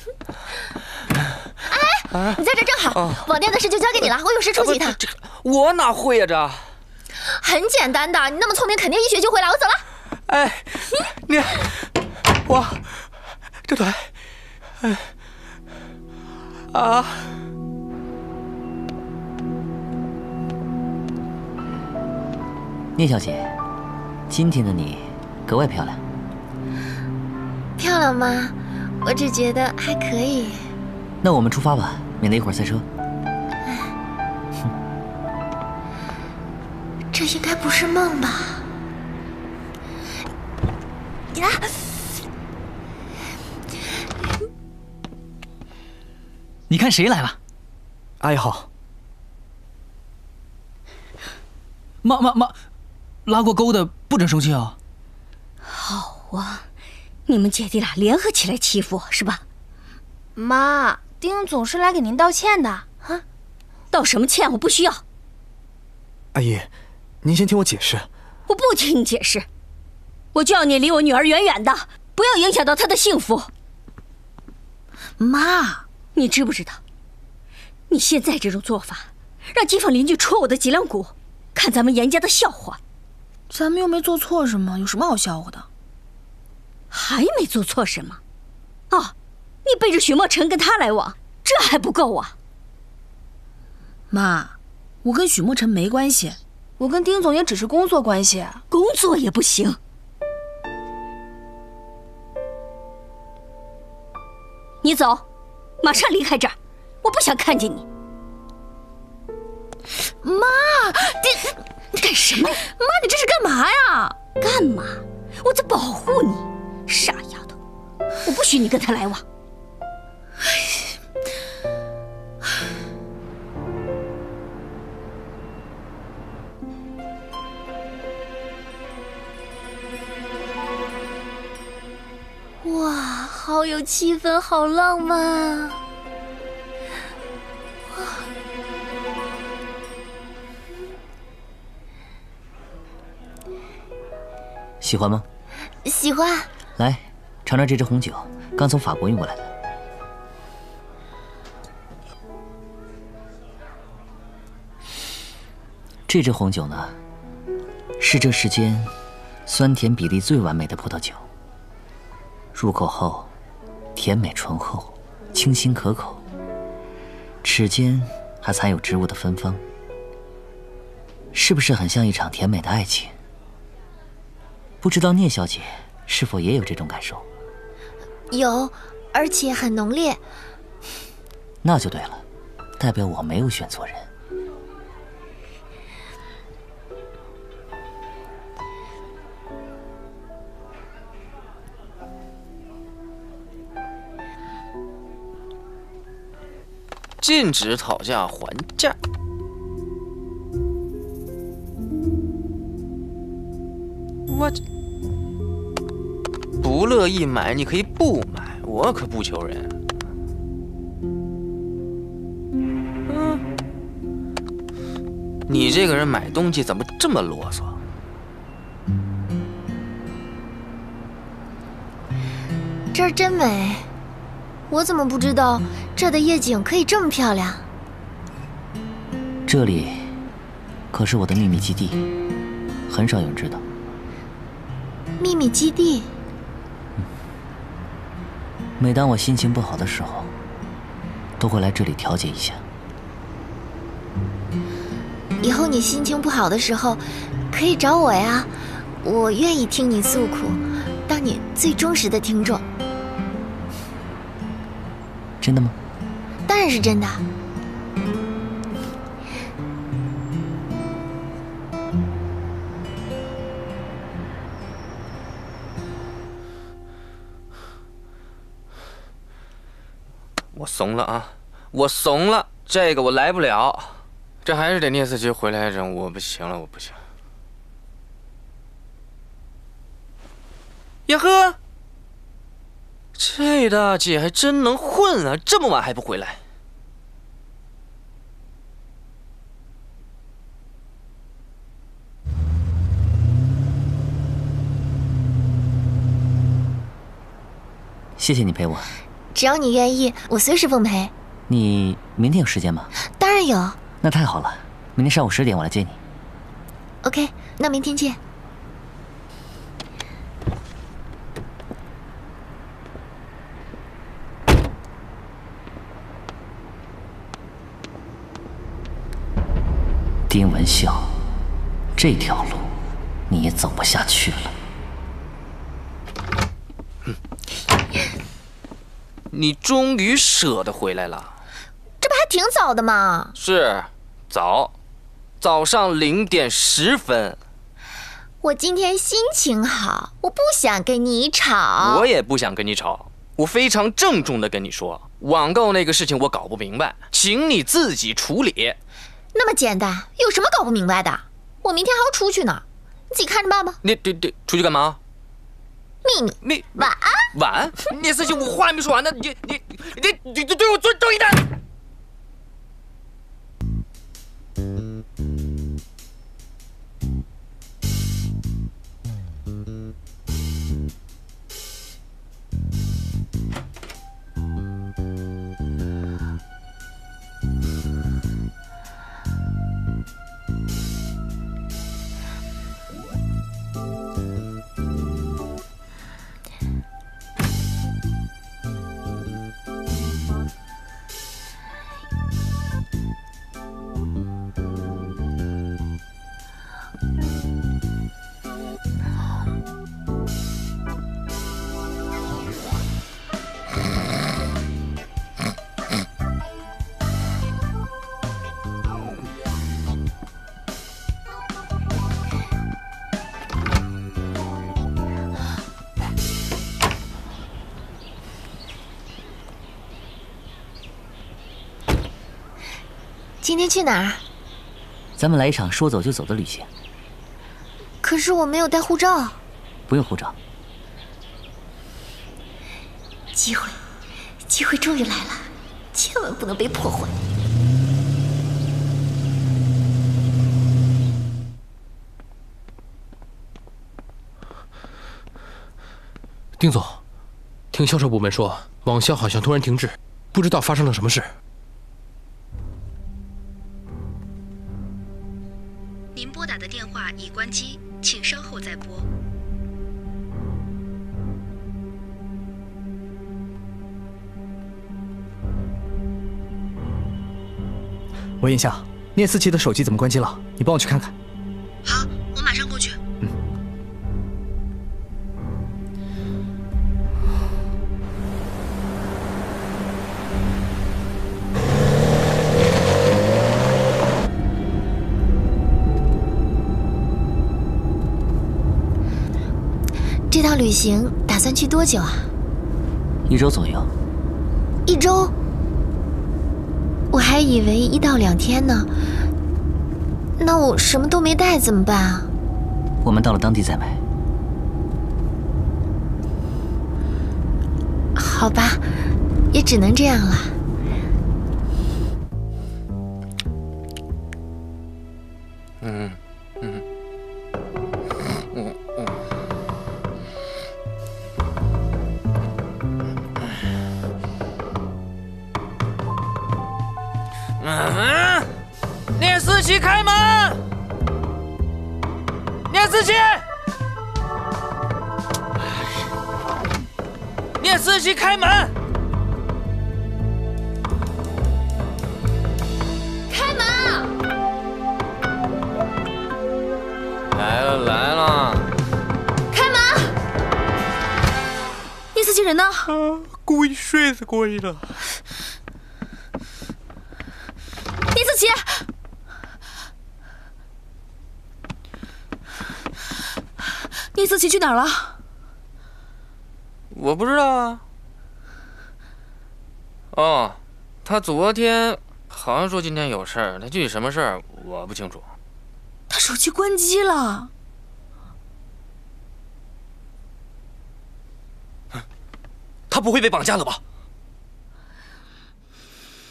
哎，你在这正好，网店的事就交给你了，我有事出去一趟。 我哪会呀这？ 很简单的，你那么聪明，肯定一学就会了。我走了。 哎，我这腿，啊！ 聂小姐，今天的你格外漂亮。 漂亮吗？我只觉得还可以。 那我们出发吧，免得一会儿塞车。 这应该不是梦吧？呀！ 你看谁来了？ 阿姨好。 妈，拉过钩的不准生气啊！ 好啊，你们姐弟俩联合起来欺负我是吧？ 妈，丁总是来给您道歉的啊。 道什么歉？我不需要。 阿姨，您先听我解释。 我不听你解释，我就要你离我女儿远远的，不要影响到她的幸福。妈，你知不知道，你现在这种做法，让街坊邻居戳我的脊梁骨，看咱们严家的笑话。 咱们又没做错什么，有什么好笑话的？ 还没做错什么？哦，你背着许墨尘跟他来往，这还不够啊？ 妈，我跟许墨尘没关系，我跟丁总也只是工作关系。 工作也不行。你走，马上离开这儿，我不想看见你。 妈， 你干什么？ 妈，你这是干嘛呀？ 干嘛？我在保护你，傻丫头，我不许你跟他来往。 哇，好有气氛，好浪漫啊！哇， 喜欢吗？ 喜欢。 来，尝尝这支红酒，刚从法国运过来的。这支红酒呢，是这世间酸甜比例最完美的葡萄酒。入口后，甜美醇厚，清新可口，齿间还残有植物的芬芳，是不是很像一场甜美的爱情？不知道聂小姐是否也有这种感受？ 有，而且很浓烈。 那就对了，代表我没有选错人。 禁止讨价还价。我不乐意买，你可以不买，我可不求人。你这个人买东西怎么这么啰嗦？ 这儿真美，我怎么不知道这儿的夜景可以这么漂亮？ 这里可是我的秘密基地，很少有人知道。 秘密基地。 每当我心情不好的时候，都会来这里调节一下。 以后你心情不好的时候，可以找我呀，我愿意听你诉苦，当你最忠实的听众。 真的吗？ 当然是真的。 我怂了啊！我怂了，这个我来不了，这还是得聂司机回来整，我不行了，我不行。呀呵，这大姐还真能混啊，这么晚还不回来。 谢谢你陪我。 只要你愿意，我随时奉陪。 你明天有时间吗？ 当然有。 那太好了，明天上午10点我来接你。 OK， 那明天见。 丁文孝，这条路你也走不下去了。 你终于舍得回来了， 这不还挺早的吗？ 是，早上0点10分。 我今天心情好，我不想跟你吵。 我也不想跟你吵，我非常郑重地跟你说，网购那个事情我搞不明白，请你自己处理。 那么简单，有什么搞不明白的？我明天还要出去呢，你自己看着办吧。 你出去干嘛？ 秘密。晚安。 晚安。聂思琪，我话还没说完呢，你对我尊重一点。 今天去哪儿？ 咱们来一场说走就走的旅行。 可是我没有带护照。 不用护照。 机会终于来了，千万不能被破坏。 丁总，听销售部门说，网销好像突然停滞，不知道发生了什么事。 您拨打的电话已关机，请稍后再拨。 喂，眼下，聂思琪的手机怎么关机了？你帮我去看看。 好，我马上过去。 这趟旅行打算去多久啊 ？1周左右。 1周？我还以为1到2天呢。那我什么都没带怎么办啊？ 我们到了当地再买。 好吧，也只能这样了。 聂思琪，开门！聂思琪，聂思琪，开门！ 开门啊！ 来了！ 开门！ 聂思琪人呢？ 故意睡死过去了。 聂思琪，聂思琪去哪儿了？ 我不知道啊。哦，他昨天好像说今天有事儿，他具体什么事儿我不清楚。 他手机关机了。 他不会被绑架了吧？